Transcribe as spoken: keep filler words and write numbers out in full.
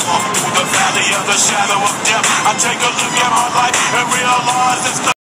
walk through the valley of the shadow of death, I take a look at my life and realize it's